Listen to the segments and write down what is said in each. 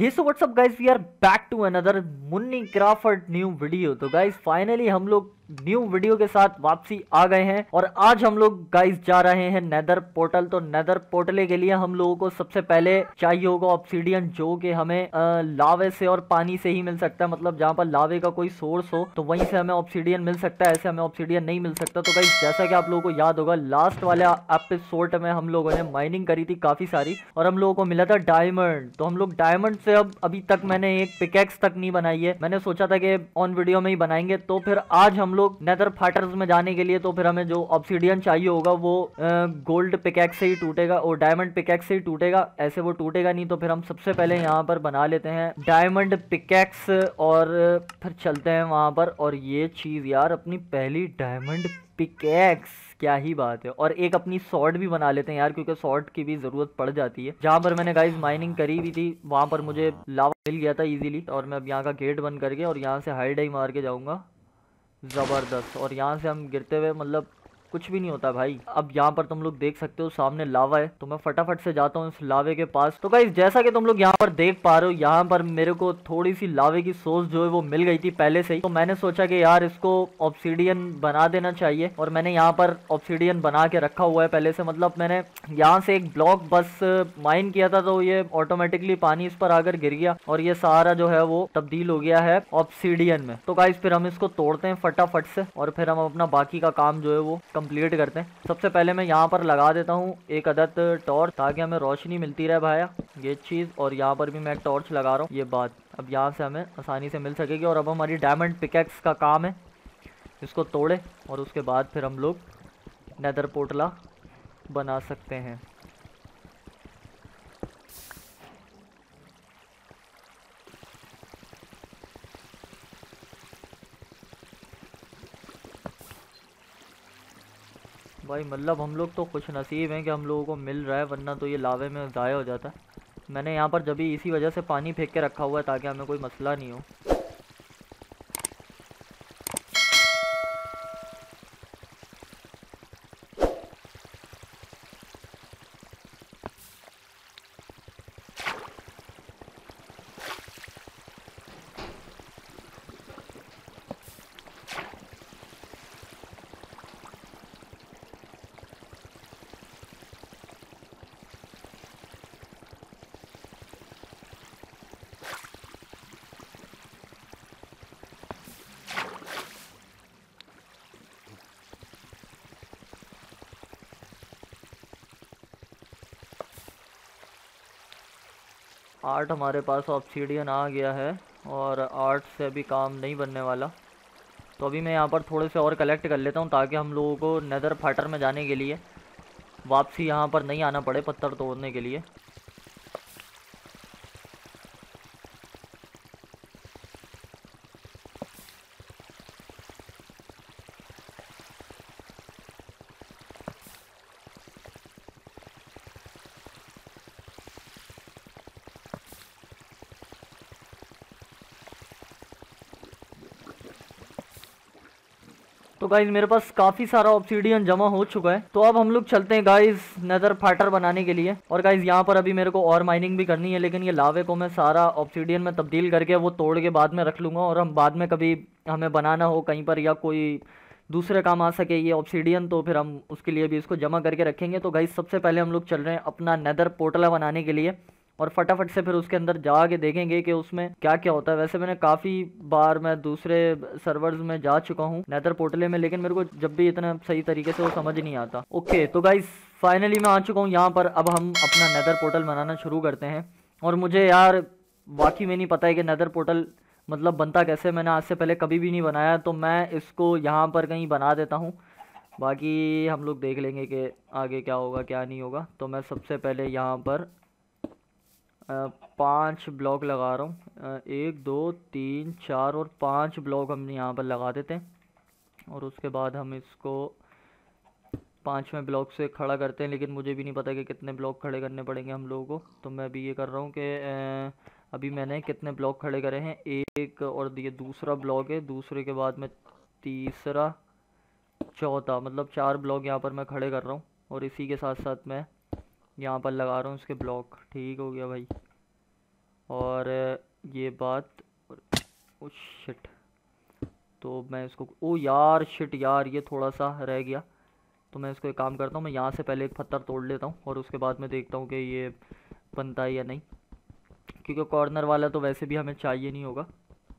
Hey so what's up guys, we are back to another Munni craft new video. तो guys finally हम लोग new video के साथ वापसी आ गए हैं और आज हम लोग गाइस जा रहे हैं नेदर पोर्टल। तो नेदर पोर्टल के लिए हम लोगों को सबसे पहले चाहिए होगा ऑब्सीडियन, जो कि हमें लावे से और पानी से ही मिल सकता है। मतलब जहाँ पर लावे का कोई सोर्स हो तो वहीं से हमें ऑब्सीडियन मिल सकता है, ऐसे हमें ऑब्सीडियन नहीं मिल सकता। तो गाइस जैसा कि आप लोगों को याद होगा, लास्ट वाले एपिसोड में हम लोगों ने माइनिंग करी थी काफी सारी और हम लोगों को मिला था डायमंड। तो हम लोग डायमंड से अब अभी तक मैंने एक पिकेक्स तक नहीं बनाई है। मैंने सोचा था कि ऑन वीडियो में ही बनाएंगे। तो फिर आज हम लोग नेदर फाइटर्स में जाने के लिए तो फिर हमें जो ऑब्सीडियन चाहिए होगा वो गोल्ड पिकेक्स से ही टूटेगा और डायमंड पिकेक्स से ही टूटेगा, ऐसे वो टूटेगा नहीं। तो फिर हम सबसे पहले यहाँ पर बना लेते हैं डायमंड पिकेक्स और फिर चलते हैं वहां पर। और ये चीज यार, अपनी पहली डायमंड पिकेक्स, क्या ही बात है। और एक अपनी सॉर्ड भी बना लेते हैं यार, क्योंकि सॉर्ड की भी जरूरत पड़ जाती है। जहां पर मैंने गाइस माइनिंग करी हुई थी वहां पर मुझे लावा मिल गया था इजीली, और मैं अब यहाँ का गेट बंद करके और यहाँ से हाइड ही मार के जाऊंगा। जबरदस्त। और यहाँ से हम गिरते हुए मतलब कुछ भी नहीं होता भाई। अब यहाँ पर तुम लोग देख सकते हो सामने लावा है, तो मैं फटाफट से जाता हूँ इस लावे के पास। तो गाइस जैसा कि तुम लोग यहाँ पर देख पा रहे हो, यहाँ पर मेरे को थोड़ी सी लावे की सोर्स जो है वो मिल गई थी पहले से ही। तो मैंने सोचा कि यार इसको ऑब्सीडियन बना देना चाहिए, और मैंने यहाँ पर ऑब्सीडियन बना के रखा हुआ है पहले से। मतलब मैंने यहाँ से एक ब्लॉक बस माइन किया था तो ये ऑटोमेटिकली पानी इस पर आकर गिर गया और ये सारा जो है वो तब्दील हो गया है ऑब्सीडियन में। तो गाइस फिर हम इसको तोड़ते हैं फटाफट से और फिर हम अपना बाकी का काम जो है वो कंप्लीट करते हैं। सबसे पहले मैं यहाँ पर लगा देता हूँ एक अदद टॉर्च, ताकि हमें रोशनी मिलती रहे भाया, ये चीज़। और यहाँ पर भी मैं एक टॉर्च लगा रहा हूँ, ये बात अब यहाँ से हमें आसानी से मिल सकेगी। और अब हमारी डायमंड पिकेक्स का काम है इसको तोड़े और उसके बाद फिर हम लोग नेदर पोर्टला बना सकते हैं। भाई मतलब हम लोग तो खुश नसीब हैं कि हम लोगों को मिल रहा है, वरना तो ये लावे में ज़ाया हो जाता। मैंने यहाँ पर जब भी इसी वजह से पानी फेंक के रखा हुआ है ताकि हमें कोई मसला नहीं हो। आर्ट हमारे पास ऑब्सीडियन आ गया है और आर्ट से अभी काम नहीं बनने वाला। तो अभी मैं यहाँ पर थोड़े से और कलेक्ट कर लेता हूँ ताकि हम लोगों को नेदर फाइटर में जाने के लिए वापसी यहाँ पर नहीं आना पड़े पत्थर तोड़ने के लिए। तो गाइज मेरे पास काफी सारा ऑब्सीडियन जमा हो चुका है। तो अब हम लोग चलते हैं गाइज नेदर फाइटर बनाने के लिए। और गाइज यहाँ पर अभी मेरे को और माइनिंग भी करनी है, लेकिन ये लावे को मैं सारा ऑब्सीडियन में तब्दील करके वो तोड़ के बाद में रख लूँगा। और हम बाद में कभी हमें बनाना हो कहीं पर या कोई दूसरे काम आ सके ये ऑब्सीडियन, तो फिर हम उसके लिए भी इसको जमा करके रखेंगे। तो गाइज सबसे पहले हम लोग चल रहे हैं अपना नेदर पोर्टल बनाने के लिए और फटाफट से फिर उसके अंदर जाके देखेंगे कि उसमें क्या क्या होता है। वैसे मैंने काफ़ी बार मैं दूसरे सर्वर्स में जा चुका हूँ नेदर पोर्टल में, लेकिन मेरे को जब भी इतना सही तरीके से वो समझ नहीं आता। ओके तो गाइस फाइनली मैं आ चुका हूँ यहाँ पर। अब हम अपना नेदर पोर्टल बनाना शुरू करते हैं। और मुझे यार वाकई में नहीं पता है कि नेदर पोर्टल मतलब बनता कैसे। मैंने आज से पहले कभी भी नहीं बनाया, तो मैं इसको यहाँ पर कहीं बना देता हूँ, बाकी हम लोग देख लेंगे कि आगे क्या होगा क्या नहीं होगा। तो मैं सबसे पहले यहाँ पर 5 ब्लॉक लगा रहा हूँ, 1 2 3 4 और 5 ब्लॉक हम यहाँ पर लगा देते हैं। और उसके बाद हम इसको 5वें ब्लॉक से खड़ा करते हैं, लेकिन मुझे भी नहीं पता कि कितने ब्लॉक खड़े करने पड़ेंगे हम लोगों को। तो मैं अभी ये कर रहा हूँ कि अभी मैंने कितने ब्लॉक खड़े करे हैं, एक और ये दूसरा ब्लॉक है, दूसरे के बाद में तीसरा चौथा, मतलब 4 ब्लॉक यहाँ पर मैं खड़े कर रहा हूँ। और इसी के साथ साथ मैं यहाँ पर लगा रहा हूँ इसके ब्लॉक। ठीक हो गया भाई। और ये बात, ओ शिट, तो मैं इसको, ओ यार शिट यार, ये थोड़ा सा रह गया। तो मैं इसको एक काम करता हूँ, मैं यहाँ से पहले एक पत्थर तोड़ लेता हूँ और उसके बाद मैं देखता हूँ कि ये बनता है या नहीं, क्योंकि कॉर्नर वाला तो वैसे भी हमें चाहिए नहीं होगा।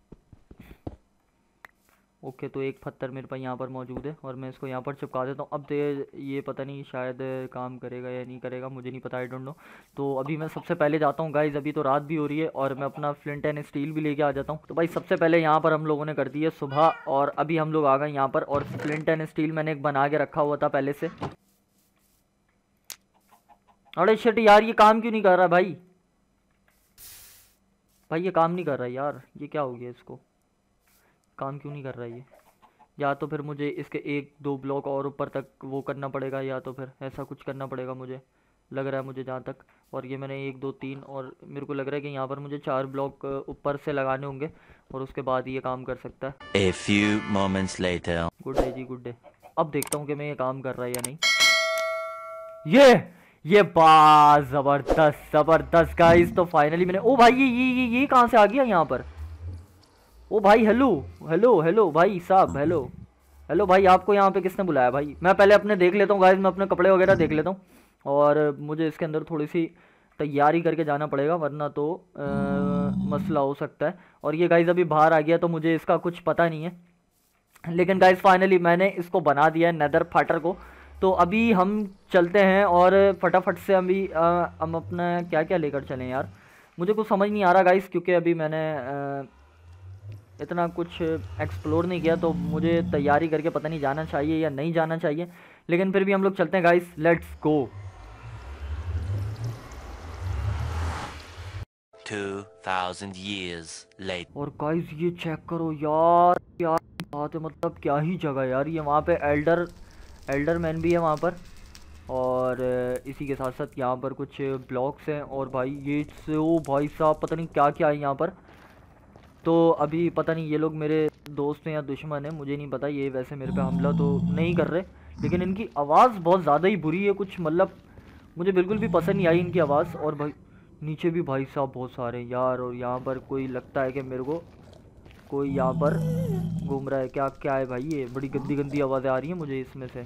ओके, तो एक पत्थर मेरे पास यहाँ पर मौजूद है और मैं इसको यहाँ पर चिपका देता हूँ। अब ये पता नहीं शायद काम करेगा या नहीं करेगा, मुझे नहीं पता, आई डोंट नो। तो अभी मैं सबसे पहले जाता हूँ गाइज, अभी तो रात भी हो रही है और मैं अपना फ्लिंट एंड स्टील भी लेके आ जाता हूँ। तो भाई सबसे पहले यहाँ पर हम लोगों ने कर दी है सुबह और अभी हम लोग आ गए यहाँ पर, और फ्लिंट एंड स्टील मैंने एक बना के रखा हुआ था पहले से। अरे शिट यार, ये काम क्यों नहीं कर रहा भाई? भाई ये काम नहीं कर रहा यार, ये क्या हो गया, इसको काम क्यों नहीं कर रहा ये? या तो फिर मुझे इसके 1-2 ब्लॉक और ऊपर तक वो करना पड़ेगा, या तो फिर ऐसा कुछ करना पड़ेगा, मुझे लग रहा है, मुझे जहाँ तक। और ये मैंने 1 2 3 और मेरे को लग रहा है कि यहाँ पर मुझे 4 ब्लॉक ऊपर से लगाने होंगे और उसके बाद ये काम कर सकता है। A few moments later. Good day जी, गुड डे। अब देखता हूँ कि मैं ये काम कर रहा है या नहीं। ये बात जबरदस्त जबरदस्त गाइस। तो फाइनली मैंने, ओ भाई ये कहाँ से आ गया यहाँ पर? ओ भाई हेलो हेलो हेलो भाई साहब, हेलो हेलो भाई, आपको यहाँ पे किसने बुलाया भाई? मैं पहले अपने देख लेता हूँ गाइस, मैं अपने कपड़े वगैरह देख लेता हूँ और मुझे इसके अंदर थोड़ी सी तैयारी करके जाना पड़ेगा, वरना तो मसला हो सकता है। और ये गाइस अभी बाहर आ गया तो मुझे इसका कुछ पता नहीं है, लेकिन गाइस फाइनली मैंने इसको बना दिया है नेदर फाइटर को। तो अभी हम चलते हैं और फटाफट से अभी हम अपना क्या क्या लेकर चलें यार, मुझे कुछ समझ नहीं आ रहा गाइस, क्योंकि अभी मैंने इतना कुछ एक्सप्लोर नहीं किया, तो मुझे तैयारी करके पता नहीं जाना चाहिए या नहीं जाना चाहिए, लेकिन फिर भी हम लोग चलते हैं guys, let's go. 2000 years later. और गाइस ये चेक करो यार, क्या बात है, मतलब क्या ही जगह यार ये। वहाँ पे एल्डर मैन भी है वहाँ पर, और इसी के साथ साथ यहाँ पर कुछ ब्लॉक्स हैं, और भाई ये ओ भाई साहब पता नहीं क्या क्या है यहाँ पर। तो अभी पता नहीं ये लोग मेरे दोस्त हैं या दुश्मन हैं, मुझे नहीं पता। ये वैसे मेरे पे हमला तो नहीं कर रहे, लेकिन इनकी आवाज़ बहुत ज़्यादा ही बुरी है कुछ, मतलब मुझे बिल्कुल भी पसंद नहीं आई इनकी आवाज़। और भाई नीचे भी भाई साहब बहुत सारे हैं यार, और यहाँ पर कोई लगता है कि मेरे को कोई यहाँ पर घूम रहा है। क्या क्या है भाई, ये बड़ी गंदी गंदी आवाज़ें आ रही हैं मुझे इसमें से।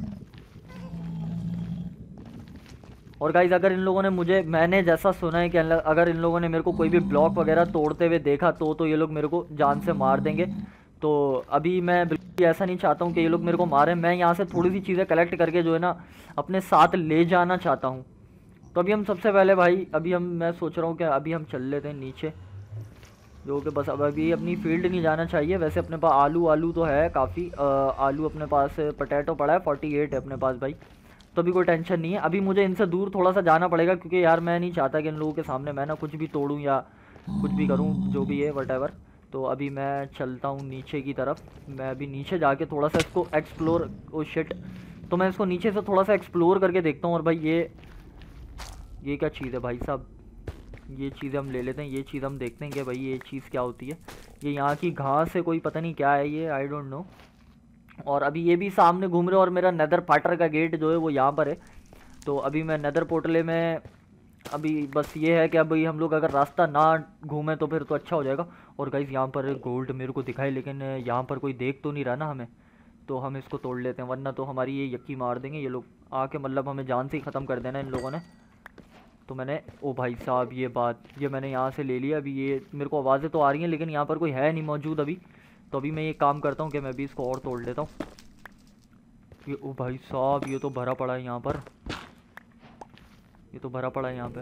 और गाइज अगर इन लोगों ने मैंने जैसा सुना है कि अगर इन लोगों ने मेरे को कोई भी ब्लॉक वगैरह तोड़ते हुए देखा तो ये लोग मेरे को जान से मार देंगे। तो अभी मैं बिल्कुल ऐसा नहीं चाहता हूँ कि ये लोग मेरे को मारें। मैं यहाँ से थोड़ी सी चीज़ें कलेक्ट करके जो है ना अपने साथ ले जाना चाहता हूँ। तो अभी हम सबसे पहले भाई, मैं सोच रहा हूँ कि अभी हम चल लेते हैं नीचे, जो कि बस अब अभी अपनी फील्ड नहीं जाना चाहिए। वैसे अपने पास आलू तो है काफ़ी, आलू अपने पास, पोटैटो पड़ा है 48 है अपने पास भाई, तो अभी कोई टेंशन नहीं है। अभी मुझे इनसे दूर थोड़ा सा जाना पड़ेगा, क्योंकि यार मैं नहीं चाहता कि इन लोगों के सामने मैं ना कुछ भी तोड़ूं या कुछ भी करूं, जो भी है वटेवर। तो अभी मैं चलता हूं नीचे की तरफ। मैं अभी नीचे जाके थोड़ा सा इसको एक्सप्लोर, ओ शिट, तो मैं इसको नीचे से थोड़ा सा एक्सप्लोर करके देखता हूँ। और भाई ये क्या चीज़ है भाई साहब, ये चीज़ें हम ले लेते हैं। ये चीज़ हम देखते हैं कि भाई ये चीज़ क्या होती है। ये यहाँ की घास है, कोई पता नहीं क्या है ये, आई डोंट नो। और अभी ये भी सामने घूम रहे, और मेरा नेदर फाइटर का गेट जो है वो यहाँ पर है। तो अभी मैं नेदर पोर्टले में, अभी बस ये है कि अभी हम लोग अगर रास्ता ना घूमें तो फिर तो अच्छा हो जाएगा। और गाइस यहाँ पर गोल्ड मेरे को दिखाई, लेकिन यहाँ पर कोई देख तो नहीं रहा ना हमें, तो हम इसको तोड़ लेते हैं, वरना तो हमारी ये यक्की मार देंगे ये लोग आके, मतलब हमें जान से ही ख़त्म कर देना इन लोगों ने। तो मैंने, ओ भाई साहब ये मैंने यहाँ से ले लिया। अभी ये मेरे को आवाज़ें तो आ रही हैं, लेकिन यहाँ पर कोई है नहीं मौजूद अभी। तो अभी मैं ये काम करता हूँ कि मैं भी इसको और तोड़ लेता हूँ। ये ओ भाई साहब, ये तो भरा पड़ा है यहाँ पर, ये तो भरा पड़ा है यहाँ पे।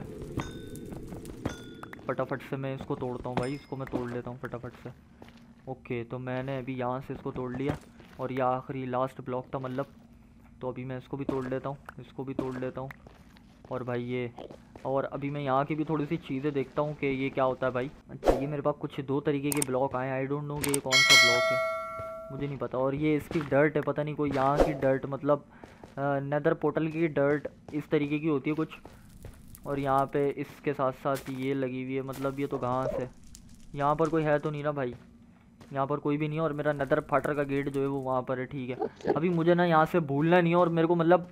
फटाफट से मैं इसको तोड़ता हूँ भाई, इसको मैं तोड़ लेता हूँ फटाफट से। ओके, तो मैंने अभी यहाँ से इसको तोड़ लिया, और ये आखिरी लास्ट ब्लॉक था मतलब। तो अभी मैं इसको भी तोड़ लेता हूँ, इसको भी तोड़ लेता हूँ। और भाई ये, और अभी मैं यहाँ की भी थोड़ी सी चीज़ें देखता हूँ कि ये क्या होता है भाई। अच्छा, ये मेरे पास कुछ 2 तरीके के ब्लॉक आए, आई डोंट नो कि ये कौन सा ब्लॉक है, मुझे नहीं पता। और ये इसकी डर्ट है, पता नहीं कोई यहाँ की डर्ट, मतलब नेदर पोर्टल की डर्ट इस तरीके की होती है कुछ। और यहाँ पे इसके साथ साथ ये लगी हुई है, मतलब ये तो घास है। यहाँ पर कोई है तो नहीं ना भाई, यहाँ पर कोई भी नहीं है। और मेरा नेदर फाइटर का गेट जो है वो वहाँ पर है, ठीक है। अभी मुझे ना यहाँ से भूलना नहीं है, और मेरे को मतलब,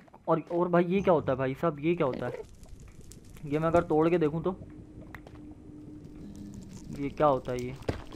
और भाई ये क्या होता है भाई साहब, ये क्या होता है? ये मैं अगर तोड़ के देखूँ तो ये क्या होता है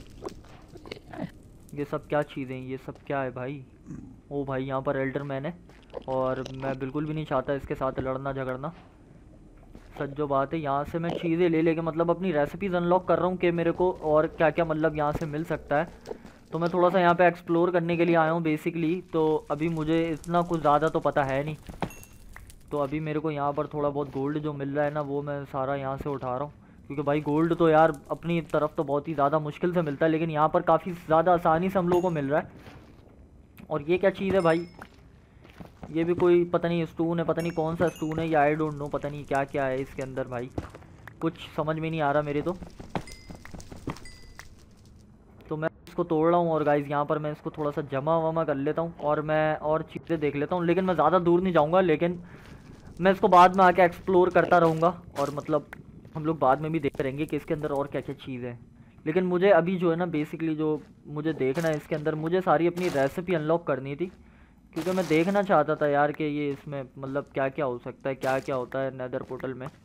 ये सब क्या चीज़ें, ये सब क्या है भाई? ओ भाई यहाँ पर एल्डरमैन है और मैं बिल्कुल भी नहीं चाहता इसके साथ लड़ना झगड़ना। सच जो बात है, यहाँ से मैं चीज़ें ले लेके मतलब अपनी रेसिपीज़ अनलॉक कर रहा हूँ कि मेरे को और क्या क्या मतलब यहाँ से मिल सकता है। तो मैं थोड़ा सा यहाँ पे एक्सप्लोर करने के लिए आया हूँ बेसिकली। तो अभी मुझे इतना कुछ ज़्यादा तो पता है नहीं, तो अभी मेरे को यहाँ पर थोड़ा बहुत गोल्ड जो मिल रहा है ना वो मैं सारा यहाँ से उठा रहा हूँ। क्योंकि भाई गोल्ड तो यार अपनी तरफ तो बहुत ही ज़्यादा मुश्किल से मिलता है, लेकिन यहाँ पर काफ़ी ज़्यादा आसानी से हम लोगों को मिल रहा है। और ये क्या चीज़ है भाई? ये भी कोई पता नहीं स्टोन है, पता नहीं कौन सा स्टोन है, या आई डोंट नो, पता नहीं क्या क्या है इसके अंदर भाई, कुछ समझ में नहीं आ रहा मेरे तो मैं इसको तोड़ रहा हूँ। और गाइज यहाँ पर मैं इसको थोड़ा सा जमा वमा कर लेता हूँ और मैं और चीज़ें देख लेता हूँ, लेकिन मैं ज़्यादा दूर नहीं जाऊँगा, लेकिन मैं इसको बाद में आके एक्सप्लोर करता रहूँगा। और मतलब हम लोग बाद में भी देख रहेंगे कि इसके अंदर और क्या क्या चीज़ है। लेकिन मुझे अभी जो है ना बेसिकली जो मुझे देखना है इसके अंदर, मुझे सारी अपनी रेसिपी अनलॉक करनी थी, क्योंकि मैं देखना चाहता था यार कि ये इसमें मतलब क्या क्या हो सकता है, क्या क्या होता है नेदर पोर्टल में।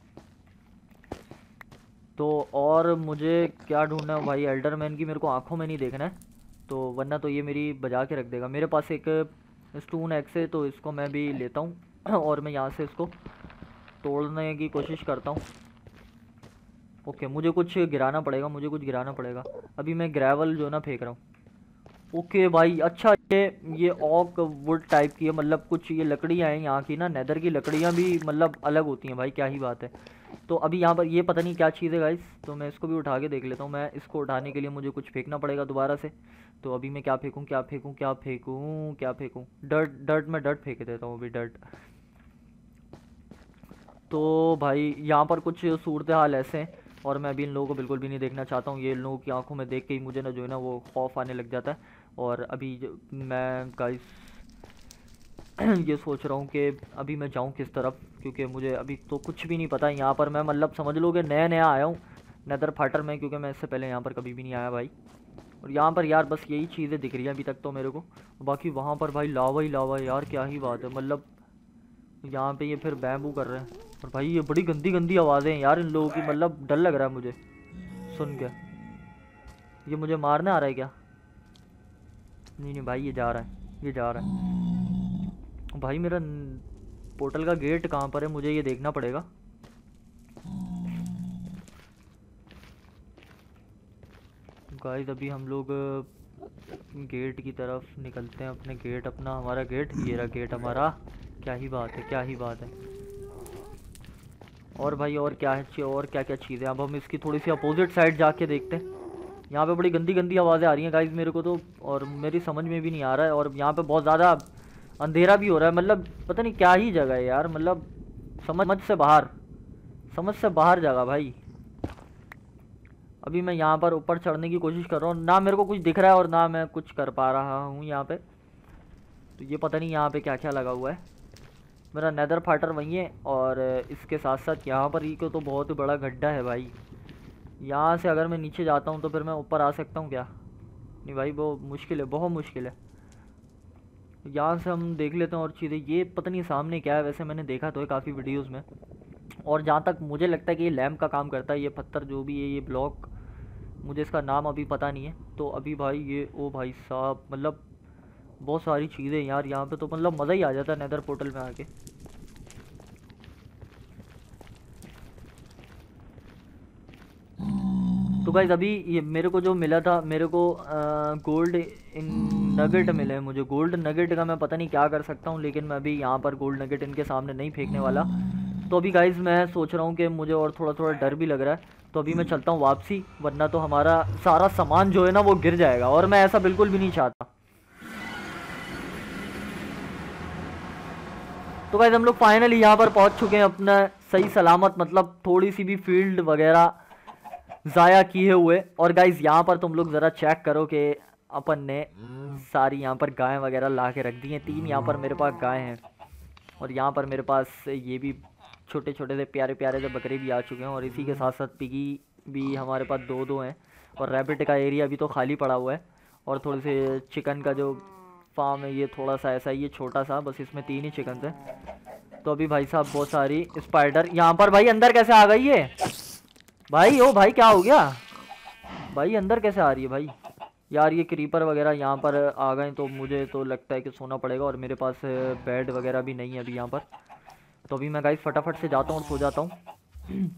तो और मुझे क्या ढूंढना है भाई? एल्डरमैन की मेरे को आंखों में नहीं देखना है, तो वरना तो ये मेरी बजा के रख देगा। मेरे पास एक स्टोन एक्स है तो इसको मैं भी लेता हूँ और मैं यहाँ से इसको तोड़ने की कोशिश करता हूँ। ओके, मुझे कुछ गिराना पड़ेगा, मुझे कुछ गिराना पड़ेगा। अभी मैं ग्रेवल जो है ना फेंक रहा हूँ। ओके भाई, अच्छा ये ऑक वुड टाइप की है, मतलब कुछ ये लकड़ियाँ हैं यहाँ की ना, नेदर की लकड़ियाँ भी मतलब अलग होती हैं भाई, क्या ही बात है। तो अभी यहाँ पर ये पता नहीं क्या चीज़ है गाइस, तो मैं इसको भी उठा के देख लेता हूँ। मैं इसको उठाने के लिए मुझे कुछ फेंकना पड़ेगा दोबारा से। तो अभी मैं क्या फेंकूँ क्या फेंकूँ क्या फेंकूँ क्या फेंकूँ? डर्ट में डर्ट फेंक देता हूँ अभी, डर्ट। तो भाई यहाँ पर कुछ सूरत हाल ऐसे हैं और मैं अभी इन लोगों को बिल्कुल भी नहीं देखना चाहता हूँ। ये इन लोगों की आंखों में देख के ही मुझे ना जो है ना वो खौफ आने लग जाता है। और अभी मैं गाइस ये सोच रहा हूँ कि अभी मैं जाऊँ किस तरफ, क्योंकि मुझे अभी तो कुछ भी नहीं पता। यहाँ पर मैं मतलब समझ लो कि नया नया आया हूँ नेदर फाटर में, क्योंकि मैं इससे पहले यहाँ पर कभी भी नहीं आया भाई। और यहाँ पर यार बस यही चीज़ें दिख रही हैं अभी तक तो मेरे को, बाकी वहाँ पर भाई लावा ही लावा है यार, क्या ही बात है। मतलब यहाँ पे ये फिर बैम्बू कर रहे हैं और भाई ये बड़ी गंदी गंदी आवाज़ें हैं यार इन लोगों की, मतलब डर लग रहा है मुझे सुन के। ये मुझे मारने आ रहा है क्या? नहीं नहीं भाई, ये जा रहा है, ये जा रहा है भाई। मेरा पोर्टल का गेट कहाँ पर है, मुझे ये देखना पड़ेगा। गाइस अभी हम लोग गेट की तरफ निकलते हैं, अपने गेट, अपना हमारा गेट, ये रहा गेट हमारा। क्या ही बात है, क्या ही बात है। और भाई और क्या है, और क्या क्या चीज़ें। अब हम इसकी थोड़ी सी अपोजिट साइड जाके देखते हैं। यहाँ पे बड़ी गंदी गंदी आवाज़ें आ रही हैं गाइस मेरे को तो, और मेरी समझ में भी नहीं आ रहा है। और यहाँ पे बहुत ज़्यादा अंधेरा भी हो रहा है, मतलब पता नहीं क्या ही जगह है यार, मतलब समझ से बाहर जगह भाई। अभी मैं यहाँ पर ऊपर चढ़ने की कोशिश कर रहा हूँ, ना मेरे को कुछ दिख रहा है और ना मैं कुछ कर पा रहा हूँ यहाँ पे। तो ये पता नहीं यहाँ पे क्या क्या लगा हुआ है। मेरा नेदर फाटर वही है, और इसके साथ साथ यहाँ पर ही को तो बहुत बड़ा गड्ढा है भाई। यहाँ से अगर मैं नीचे जाता हूँ तो फिर मैं ऊपर आ सकता हूँ क्या? नहीं भाई, वो मुश्किल है, बहुत मुश्किल है। यहाँ से हम देख लेते हैं और चीज़ें। ये पता नहीं सामने क्या है, वैसे मैंने देखा तो है काफ़ी वीडियोस में, और जहाँ तक मुझे लगता है कि ये लैम्प का काम करता है। ये पत्थर जो भी है, ये ब्लॉक, मुझे इसका नाम अभी पता नहीं है। तो अभी भाई ये, ओ भाई साहब, मतलब बहुत सारी चीज़ें यार यहाँ पे, तो मतलब मज़ा ही आ जाता है नेदर पोर्टल में आके। तो गाइज अभी ये मेरे को जो मिला था, मेरे को गोल्ड इन नगेट मिले हैं। मुझे गोल्ड नगेट का मैं पता नहीं क्या कर सकता हूँ, लेकिन मैं अभी यहाँ पर गोल्ड नगेट इनके सामने नहीं फेंकने वाला। तो अभी गाइज मैं सोच रहा हूँ कि मुझे और थोड़ा थोड़ा डर भी लग रहा है, तो अभी मैं चलता हूँ वापसी, वरना तो हमारा सारा सामान जो है ना वो गिर जाएगा, और मैं ऐसा बिल्कुल भी नहीं चाहता। तो गाइज हम लोग फाइनली यहाँ पर पहुँच चुके हैं अपना सही सलामत, मतलब थोड़ी सी भी फील्ड वगैरह ज़ाया किए हुए। और गाइज यहाँ पर तुम लोग ज़रा चेक करो कि अपन ने सारी यहाँ पर गायें वगैरह ला के रख दी हैं। 3 यहाँ पर मेरे पास गाय हैं, और यहाँ पर मेरे पास ये भी छोटे छोटे से प्यारे प्यारे से बकरे भी आ चुके हैं, और इसी के साथ साथ पिगी भी हमारे पास 2 हैं। और रैबिट का एरिया भी तो खाली पड़ा हुआ है, और थोड़े से चिकन का जो फार्म है ये थोड़ा सा ऐसा ही है, छोटा सा, बस इसमें 3 ही चिकन है। तो अभी भाई साहब बहुत सारी स्पाइडर यहाँ पर, भाई अंदर कैसे आ गई है भाई? ओ भाई क्या हो गया भाई अंदर कैसे आ रही है भाई? यार ये क्रीपर वगैरह यहाँ पर आ गए तो मुझे तो लगता है कि सोना पड़ेगा, और मेरे पास बेड वगैरह भी नहीं है अभी यहाँ पर। तो अभी मैं गाइस फटाफट से जाता हूँ और सो जाता हूँ।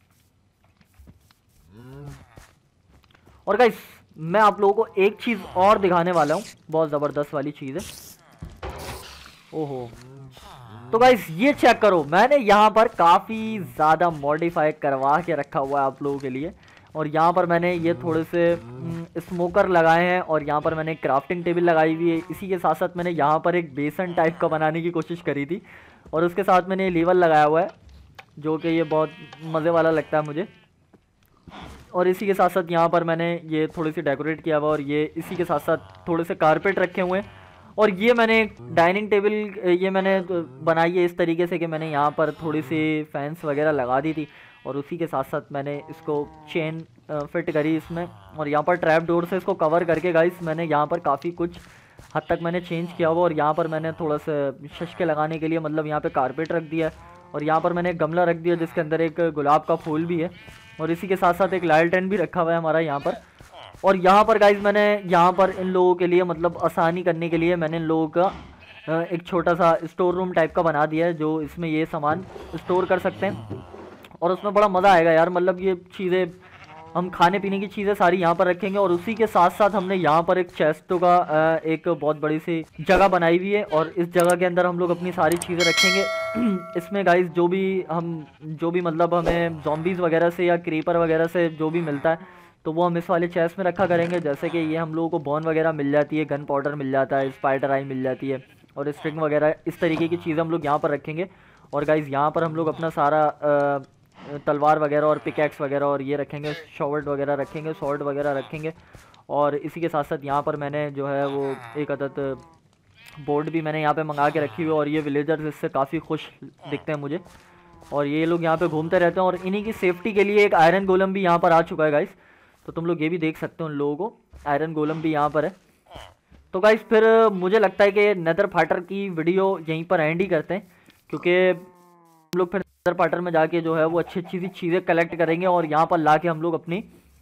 और गाइस मैं आप लोगों को एक चीज़ और दिखाने वाला हूँ, बहुत ज़बरदस्त वाली चीज़ है। ओहो, तो गाइस ये चेक करो, मैंने यहाँ पर काफ़ी ज़्यादा मॉडिफाई करवा के रखा हुआ है आप लोगों के लिए। और यहाँ पर मैंने ये थोड़े से स्मोकर लगाए हैं, और यहाँ पर मैंने क्राफ्टिंग टेबल लगाई हुई है। इसी के साथ साथ मैंने यहाँ पर एक बेसन टाइप का बनाने की कोशिश करी थी, और उसके साथ मैंने लेवल लगाया हुआ है, जो कि ये बहुत मज़े वाला लगता है मुझे। और इसी के साथ साथ यहाँ पर मैंने ये थोड़ी सी डेकोरेट किया हुआ, और ये इसी के साथ साथ थोड़े से कारपेट रखे हुए हैं। और ये मैंने डाइनिंग टेबल ये मैंने बनाई है इस तरीके से कि मैंने यहाँ पर थोड़ी सी फैंस वगैरह लगा दी थी, और उसी के साथ साथ मैंने इसको चेन फिट करी इसमें, और यहाँ पर ट्रैप डोर से इसको कवर करके गाइस मैंने यहाँ पर काफ़ी कुछ हद तक मैंने चेंज किया हुआ। और यहाँ पर मैंने थोड़ा सा शशके लगाने के लिए मतलब यहाँ पे कारपेट रख दिया है, और यहाँ पर मैंने एक गमला रख दिया जिसके अंदर एक गुलाब का फूल भी है, और इसी के साथ साथ एक लालटेन भी रखा हुआ है हमारा यहाँ पर। और यहाँ पर गाइज मैंने यहाँ पर इन लोगों के लिए मतलब आसानी करने के लिए मैंने इन लोगों का एक छोटा सा स्टोर रूम टाइप का बना दिया है, जो इसमें ये सामान स्टोर कर सकते हैं। और उसमें बड़ा मज़ा आएगा यार, मतलब ये चीज़ें हम खाने पीने की चीज़ें सारी यहाँ पर रखेंगे, और उसी के साथ साथ हमने यहाँ पर एक चेस्टों का एक बहुत बड़ी सी जगह बनाई हुई है, और इस जगह के अंदर हम लोग अपनी सारी चीज़ें रखेंगे। इसमें गाइस जो भी मतलब हमें ज़ॉम्बीज़ वगैरह से या क्रीपर वगैरह से जो भी मिलता है तो वो हम इस वाले चेस्ट में रखा करेंगे। जैसे कि ये हम लोगों को बॉन वगैरह मिल जाती है, गन पाउडर मिल जाता है, स्पाइडर आई मिल जाती है, और स्ट्रिंग वगैरह इस तरीके की चीज़ें हम लोग यहाँ पर रखेंगे। और गाइस यहाँ पर हम लोग अपना सारा तलवार वगैरह और पिकैक्स वगैरह और ये रखेंगे, शॉवर्ड वगैरह रखेंगे, स्वॉर्ड वगैरह रखेंगे। और इसी के साथ साथ यहाँ पर मैंने जो है वो एक अदद बोर्ड भी मैंने यहाँ पे मंगा के रखी हुई है, और ये विलेजर्स इससे काफ़ी खुश दिखते हैं मुझे, और ये लोग यहाँ पे घूमते रहते हैं। और इन्हीं की सेफ्टी के लिए एक आयरन गोलम भी यहाँ पर आ चुका है गाइस, तो तुम लोग ये भी देख सकते हो, उन लोगों को आयरन गोलम भी यहाँ पर है। तो गाइस फिर मुझे लगता है कि नेदर फाइटर की वीडियो यहीं पर एंड ही करते हैं, क्योंकि हम लोग फिर नेदर फाइटर में जाके जो है वो अच्छी अच्छी सी चीज़ें कलेक्ट करेंगे, और यहाँ पर ला के हम लोग अपनी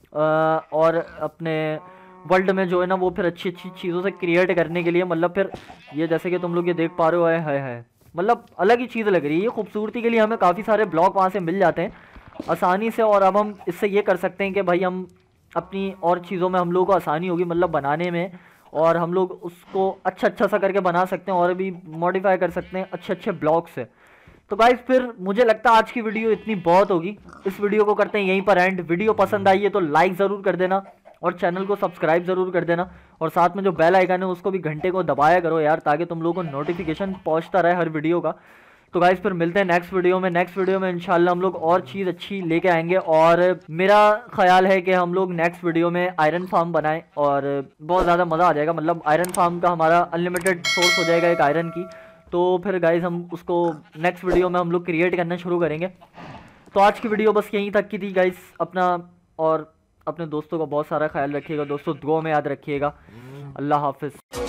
और अपने वर्ल्ड में जो है ना वो फिर अच्छी अच्छी चीज़ों से क्रिएट करने के लिए, मतलब फिर ये जैसे कि तुम लोग ये देख पा रहे हो है मतलब अलग ही चीज़ लग रही है। ये खूबसूरती के लिए हमें काफ़ी सारे ब्लॉक वहाँ से मिल जाते हैं आसानी से, और अब हम इससे ये कर सकते हैं कि भाई हम अपनी और चीज़ों में हम लोगों को आसानी होगी मतलब बनाने में, और हम लोग उसको अच्छा सा करके बना सकते हैं, और भी मॉडिफाई कर सकते हैं अच्छे अच्छे ब्लॉक से। तो गाइस फिर मुझे लगता है आज की वीडियो इतनी बहुत होगी, इस वीडियो को करते हैं यहीं पर एंड। वीडियो पसंद आई है तो लाइक ज़रूर कर देना, और चैनल को सब्सक्राइब ज़रूर कर देना, और साथ में जो बेल आइकन है उसको भी घंटे को दबाया करो यार, ताकि तुम लोगों को नोटिफिकेशन पहुंचता रहे हर वीडियो का। तो गाइस फिर मिलते हैं नेक्स्ट वीडियो में इंशाल्लाह हम लोग और चीज़ अच्छी लेके आएंगे। और मेरा ख्याल है कि हम लोग नेक्स्ट वीडियो में आयरन फार्म बनाएं, और बहुत ज़्यादा मज़ा आ जाएगा, मतलब आयरन फार्म का हमारा अनलिमिटेड सोर्स हो जाएगा एक आयरन की। तो फिर गाइस हम उसको नेक्स्ट वीडियो में हम लोग क्रिएट करना शुरू करेंगे। तो आज की वीडियो बस यहीं तक की थी गाइस। अपना और अपने दोस्तों का बहुत सारा ख्याल रखिएगा दोस्तों, दुआ में याद रखिएगा। अल्लाह हाफिज़।